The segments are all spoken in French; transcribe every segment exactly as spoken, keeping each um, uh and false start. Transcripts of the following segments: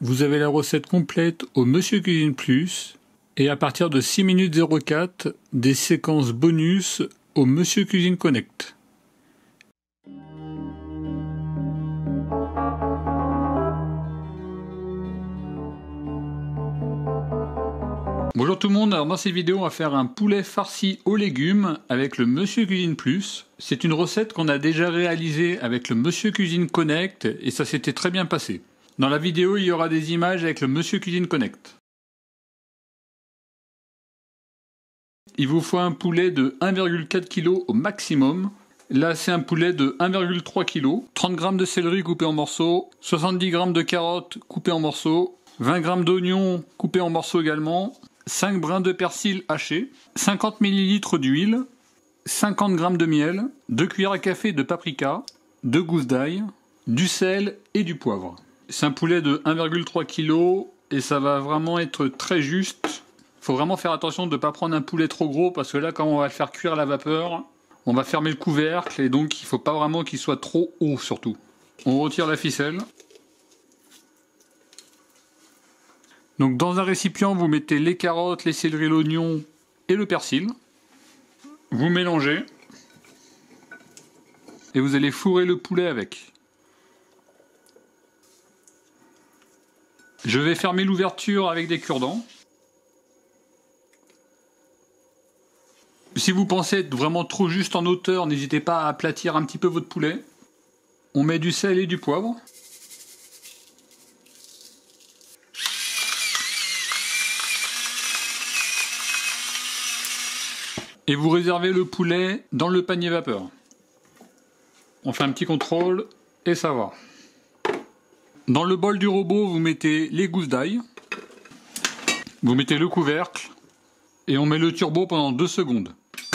Vous avez la recette complète au Monsieur Cuisine Plus et à partir de six minutes zéro quatre, des séquences bonus au Monsieur Cuisine Connect. Bonjour tout le monde, alors dans cette vidéo on va faire un poulet farci aux légumes avec le Monsieur Cuisine Plus. C'est une recette qu'on a déjà réalisée avec le Monsieur Cuisine Connect et ça s'était très bien passé. Dans la vidéo il y aura des images avec le Monsieur Cuisine Connect. Il vous faut un poulet de un virgule quatre kilos au maximum. Là c'est un poulet de un virgule trois kilos, trente grammes de céleri coupé en morceaux, soixante-dix grammes de carottes coupées en morceaux, vingt grammes d'oignons coupés en morceaux également, cinq brins de persil hachés, cinquante millilitres d'huile, cinquante grammes de miel, deux cuillères à café de paprika, deux gousses d'ail, du sel et du poivre. C'est un poulet de un virgule trois kilos et ça va vraiment être très juste. Il faut vraiment faire attention de ne pas prendre un poulet trop gros parce que là quand on va le faire cuire à la vapeur, on va fermer le couvercle et donc il ne faut pas vraiment qu'il soit trop haut surtout. On retire la ficelle. Donc dans un récipient, vous mettez les carottes, les céleris, l'oignon et le persil. Vous mélangez. Et vous allez fourrer le poulet avec. Je vais fermer l'ouverture avec des cure-dents. Si vous pensez être vraiment trop juste en hauteur, n'hésitez pas à aplatir un petit peu votre poulet. On met du sel et du poivre. Et vous réservez le poulet dans le panier vapeur. On fait un petit contrôle et ça va. Dans le bol du robot, vous mettez les gousses d'ail. Vous mettez le couvercle. Et on met le turbo pendant deux secondes.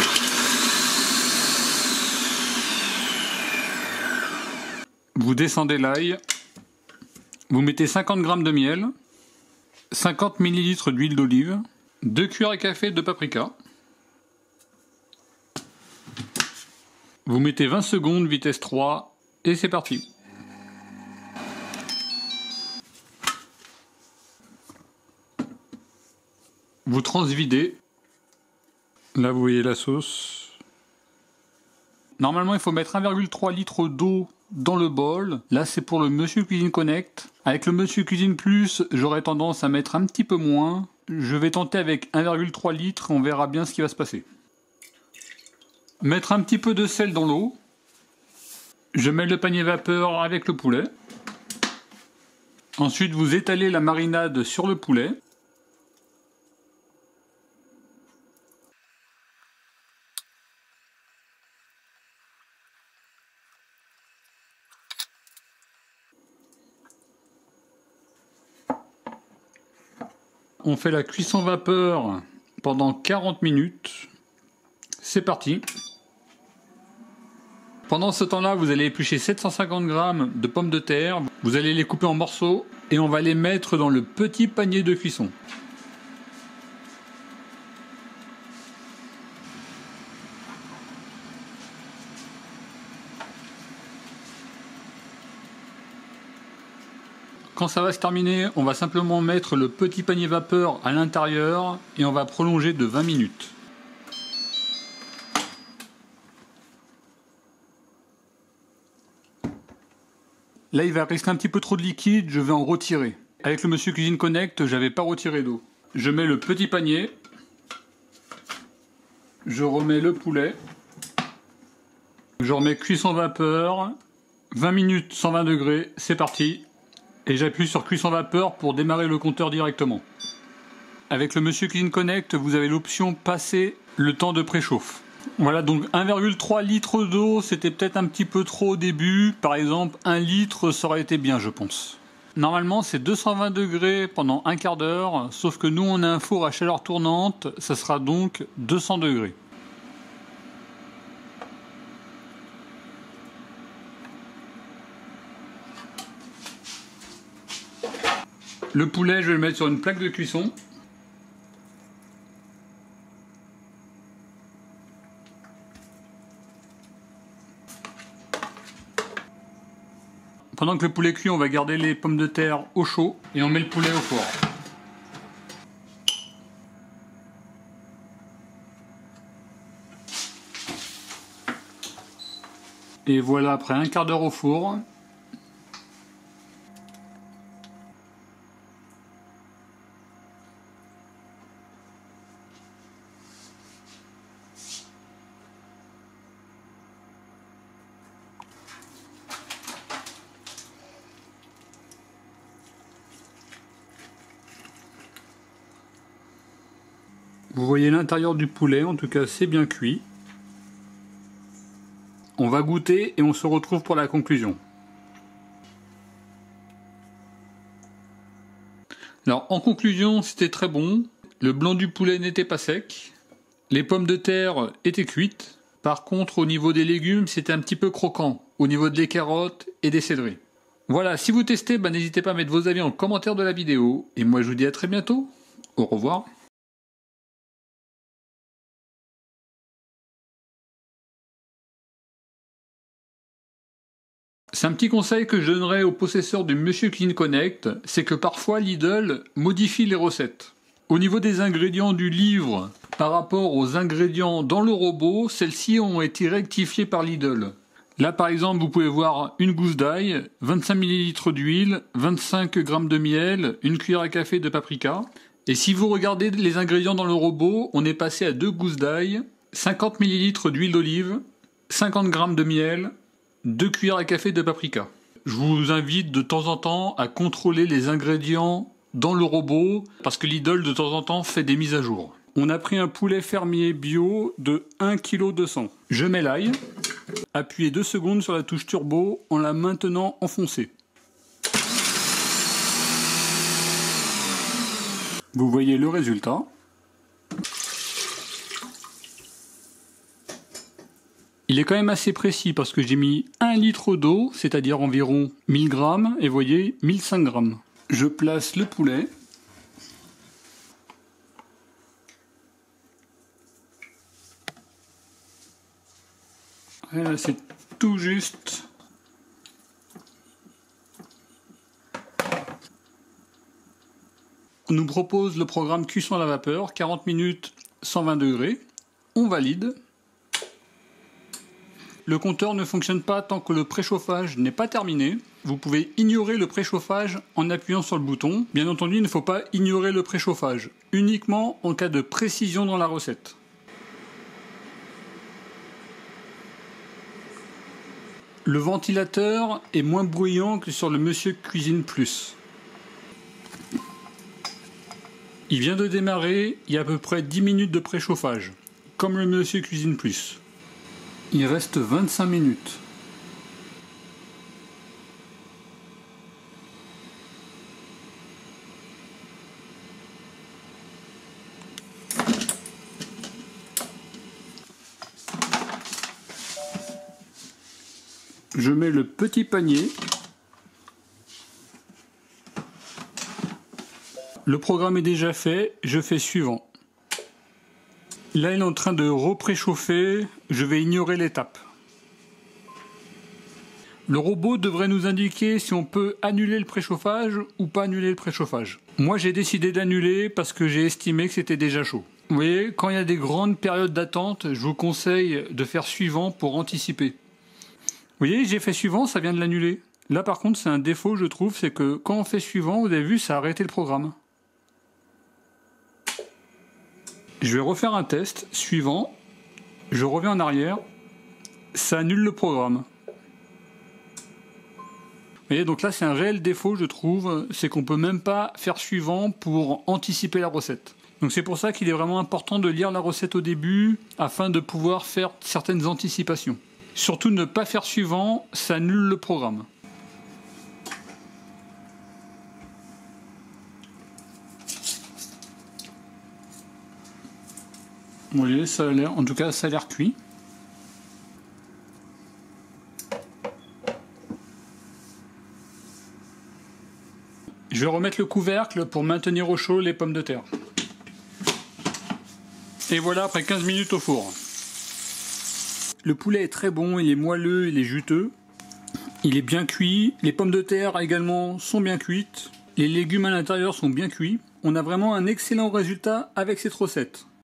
Vous descendez l'ail. Vous mettez cinquante grammes de miel. cinquante millilitres d'huile d'olive. deux cuillères à café de paprika. Vous mettez vingt secondes, vitesse trois, et c'est parti. Vous transvidez. Là, vous voyez la sauce. Normalement, il faut mettre un virgule trois litre d'eau dans le bol. Là, c'est pour le Monsieur Cuisine Connect. Avec le Monsieur Cuisine Plus, j'aurais tendance à mettre un petit peu moins. Je vais tenter avec un virgule trois litre, on verra bien ce qui va se passer. Mettre un petit peu de sel dans l'eau. Je mets le panier vapeur avec le poulet. Ensuite, vous étalez la marinade sur le poulet. On fait la cuisson vapeur pendant quarante minutes. C'est parti. Pendant ce temps-là, vous allez éplucher sept cent cinquante grammes de pommes de terre. Vous allez les couper en morceaux et on va les mettre dans le petit panier de cuisson. Quand ça va se terminer, on va simplement mettre le petit panier vapeur à l'intérieur et on va prolonger de vingt minutes. Là, il va rester un petit peu trop de liquide, je vais en retirer. Avec le Monsieur Cuisine Connect, j'avais pas retiré d'eau. Je mets le petit panier. Je remets le poulet. Je remets cuisson vapeur. vingt minutes, cent vingt degrés, c'est parti. Et j'appuie sur cuisson vapeur pour démarrer le compteur directement. Avec le Monsieur Cuisine Connect, vous avez l'option passer le temps de préchauffe. Voilà, donc un virgule trois litre d'eau, c'était peut-être un petit peu trop au début. Par exemple, un litre, ça aurait été bien, je pense. Normalement, c'est deux cent vingt degrés pendant un quart d'heure, sauf que nous, on a un four à chaleur tournante, ça sera donc deux cents degrés. Le poulet, je vais le mettre sur une plaque de cuisson. Pendant Pendant que le poulet cuit, on va garder les pommes de terre au chaud et on met le poulet au four. Et voilà, après un quart d'heure au four, vous voyez l'intérieur du poulet, en tout cas c'est bien cuit. On va goûter et on se retrouve pour la conclusion. Alors en conclusion, c'était très bon. Le blanc du poulet n'était pas sec. Les pommes de terre étaient cuites. Par contre, au niveau des légumes, c'était un petit peu croquant. Au niveau des carottes et des céleris. Voilà, si vous testez, bah, n'hésitez pas à mettre vos avis en commentaire de la vidéo. Et moi je vous dis à très bientôt. Au revoir. C'est un petit conseil que je donnerais aux possesseurs du Monsieur Cuisine Connect, c'est que parfois Lidl modifie les recettes. Au niveau des ingrédients du livre, par rapport aux ingrédients dans le robot, celles-ci ont été rectifiées par Lidl. Là par exemple, vous pouvez voir une gousse d'ail, vingt-cinq millilitres d'huile, vingt-cinq grammes de miel, une cuillère à café de paprika. Et si vous regardez les ingrédients dans le robot, on est passé à deux gousses d'ail, cinquante millilitres d'huile d'olive, cinquante grammes de miel, deux cuillères à café de paprika. Je vous invite de temps en temps à contrôler les ingrédients dans le robot parce que Lidl de temps en temps fait des mises à jour. On a pris un poulet fermier bio de un virgule deux kilos. Je mets l'ail. Appuyez deux secondes sur la touche turbo en la maintenant enfoncée. Vous voyez le résultat. Il est quand même assez précis parce que j'ai mis un litre d'eau, c'est-à-dire environ mille grammes, et vous voyez, mille cinq grammes. Je place le poulet. Et là, c'est tout juste. On nous propose le programme cuisson à la vapeur, quarante minutes, cent vingt degrés. On valide. Le compteur ne fonctionne pas tant que le préchauffage n'est pas terminé. Vous pouvez ignorer le préchauffage en appuyant sur le bouton. Bien entendu, il ne faut pas ignorer le préchauffage, uniquement en cas de précision dans la recette. Le ventilateur est moins bruyant que sur le Monsieur Cuisine Plus. Il vient de démarrer, il y a à peu près dix minutes de préchauffage, comme le Monsieur Cuisine Plus. Il reste vingt-cinq minutes. Je mets le petit panier. Le programme est déjà fait, je fais suivant. Là, il est en train de repréchauffer, je vais ignorer l'étape. Le robot devrait nous indiquer si on peut annuler le préchauffage ou pas annuler le préchauffage. Moi, j'ai décidé d'annuler parce que j'ai estimé que c'était déjà chaud. Vous voyez, quand il y a des grandes périodes d'attente, je vous conseille de faire suivant pour anticiper. Vous voyez, j'ai fait suivant, ça vient de l'annuler. Là, par contre, c'est un défaut, je trouve, c'est que quand on fait suivant, vous avez vu, ça a arrêté le programme. Je vais refaire un test suivant, je reviens en arrière, ça annule le programme. Vous voyez, donc là c'est un réel défaut je trouve, c'est qu'on peut même pas faire suivant pour anticiper la recette. Donc c'est pour ça qu'il est vraiment important de lire la recette au début afin de pouvoir faire certaines anticipations. Surtout ne pas faire suivant, ça annule le programme. Vous voyez, ça a l'air, en tout cas, ça a l'air cuit. Je vais remettre le couvercle pour maintenir au chaud les pommes de terre. Et voilà, après quinze minutes au four. Le poulet est très bon, il est moelleux, il est juteux. Il est bien cuit, les pommes de terre également sont bien cuites, les légumes à l'intérieur sont bien cuits. On a vraiment un excellent résultat avec cette recette.